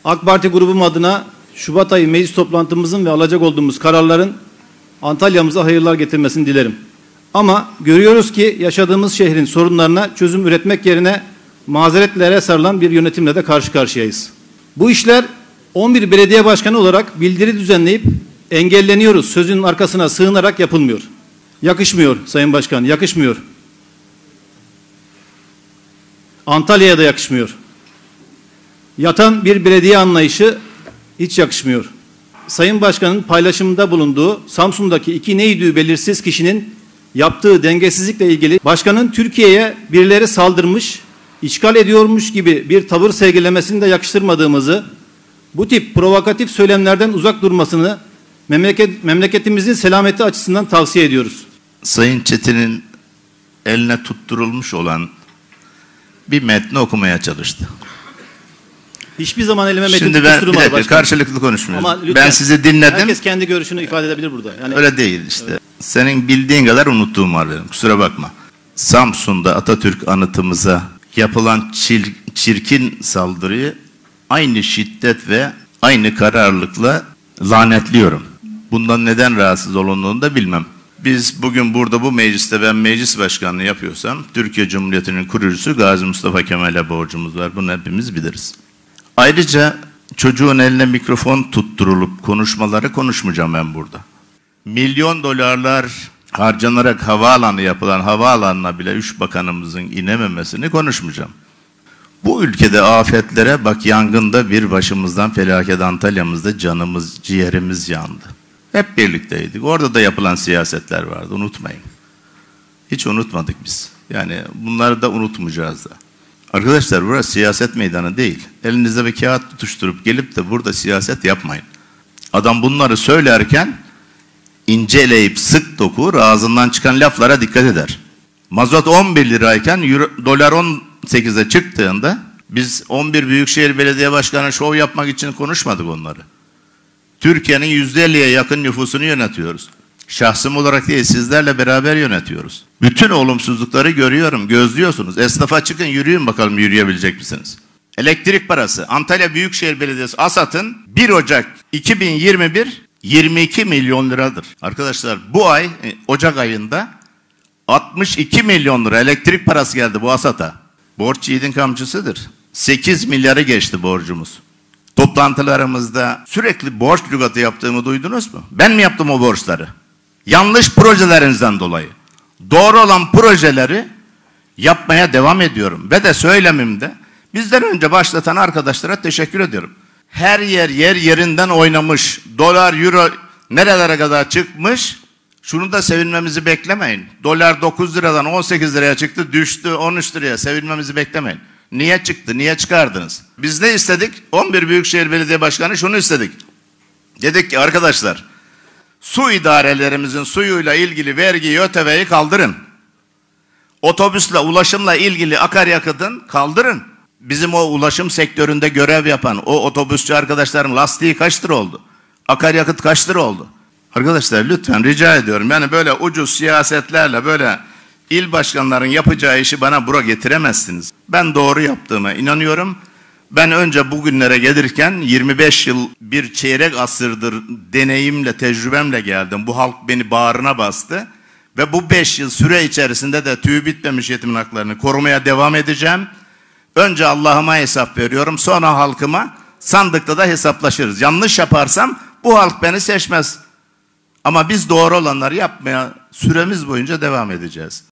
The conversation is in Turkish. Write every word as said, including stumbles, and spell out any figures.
AK Parti grubum adına Şubat ayı meclis toplantımızın ve alacak olduğumuz kararların Antalya'mıza hayırlar getirmesini dilerim. Ama görüyoruz ki yaşadığımız şehrin sorunlarına çözüm üretmek yerine mazeretlere sarılan bir yönetimle de karşı karşıyayız. Bu işler on bir belediye başkanı olarak bildiri düzenleyip engelleniyoruz sözünün arkasına sığınarak yapılmıyor. Yakışmıyor Sayın Başkan, yakışmıyor. Antalya'ya da yakışmıyor. Yatan bir belediye anlayışı hiç yakışmıyor. Sayın Başkan'ın paylaşımında bulunduğu Samsun'daki iki neydi belirsiz kişinin yaptığı dengesizlikle ilgili başkanın Türkiye'ye birileri saldırmış, işgal ediyormuş gibi bir tavır sergilemesini de yakıştırmadığımızı, bu tip provokatif söylemlerden uzak durmasını memleket, memleketimizin selameti açısından tavsiye ediyoruz. Sayın Çetin'in eline tutturulmuş olan bir metni okumaya çalıştı. Hiçbir zaman elime metin Şimdi ben bir dakika karşılıklı konuşmuyoruz. Ben sizi dinledim. Herkes kendi görüşünü ifade edebilir burada. Yani, öyle değil işte. Evet. Senin bildiğin kadar unuttuğum var benim. Kusura bakma. Samsun'da Atatürk anıtımıza yapılan çir, çirkin saldırıyı aynı şiddet ve aynı kararlılıkla lanetliyorum. Bundan neden rahatsız olunduğunu da bilmem. Biz bugün burada bu mecliste ben meclis başkanlığı yapıyorsam Türkiye Cumhuriyeti'nin kurucusu Gazi Mustafa Kemal'e borcumuz var. Bunu hepimiz biliriz. Ayrıca çocuğun eline mikrofon tutturulup konuşmaları konuşmayacağım ben burada. Milyon dolarlar harcanarak havaalanı yapılan havaalanına bile üç bakanımızın inememesini konuşmayacağım. Bu ülkede afetlere bak, yangında bir başımızdan felaket, Antalya'mızda canımız, ciğerimiz yandı. Hep birlikteydik. Orada da yapılan siyasetler vardı, unutmayın. Hiç unutmadık biz. Yani bunları da unutmayacağız da. Arkadaşlar burası siyaset meydanı değil. Elinizde bir kağıt tutuşturup gelip de burada siyaset yapmayın. Adam bunları söylerken inceleyip sık dokur, ağzından çıkan laflara dikkat eder. Mazot on bir lirayken euro, dolar on sekize çıktığında biz on bir Büyükşehir Belediye Başkanı şov yapmak için konuşmadık onları. Türkiye'nin yüzde elliye yakın nüfusunu yönetiyoruz. Şahsım olarak değil, sizlerle beraber yönetiyoruz. Bütün olumsuzlukları görüyorum, gözlüyorsunuz. Esnafa çıkın, yürüyün bakalım, yürüyebilecek misiniz? Elektrik parası, Antalya Büyükşehir Belediyesi ASAT'ın bir Ocak iki bin yirmi bir yirmi iki milyon liradır. Arkadaşlar bu ay Ocak ayında altmış iki milyon lira elektrik parası geldi bu ASAT'a. Borç yiğidin kamçısıdır. sekiz milyarı geçti borcumuz. Toplantılarımızda sürekli borç lügatı yaptığımı duydunuz mu? Ben mi yaptım o borçları? Yanlış projelerinizden dolayı. Doğru olan projeleri yapmaya devam ediyorum. Ve de söylemimde bizden önce başlatan arkadaşlara teşekkür ediyorum. Her yer yer yerinden oynamış. Dolar, euro nerelere kadar çıkmış? Şunu da sevinmemizi beklemeyin. Dolar dokuz liradan on sekiz liraya çıktı, düştü on üç liraya. Sevinmemizi beklemeyin. Niye çıktı? Niye çıkardınız? Biz ne istedik? on bir Büyükşehir Belediye Başkanı şunu istedik. Dedik ki arkadaşlar, su idarelerimizin suyuyla ilgili vergiyi, ÖTV'yi kaldırın. Otobüsle, ulaşımla ilgili akaryakıtın kaldırın. Bizim o ulaşım sektöründe görev yapan o otobüsçü arkadaşların lastiği kaç lira oldu? Akaryakıt kaç lira oldu? Arkadaşlar lütfen rica ediyorum. Yani böyle ucuz siyasetlerle böyle il başkanların yapacağı işi bana bura getiremezsiniz. Ben doğru yaptığıma inanıyorum. Ben önce bugünlere gelirken yirmi beş yıl, bir çeyrek asırdır deneyimle, tecrübemle geldim. Bu halk beni bağrına bastı. Ve bu beş yıl süre içerisinde de tüyü bitmemiş yetimin haklarını korumaya devam edeceğim. Önce Allah'ıma hesap veriyorum, sonra halkıma, sandıkta da hesaplaşırız. Yanlış yaparsam bu halk beni seçmez. Ama biz doğru olanları yapmaya süremiz boyunca devam edeceğiz.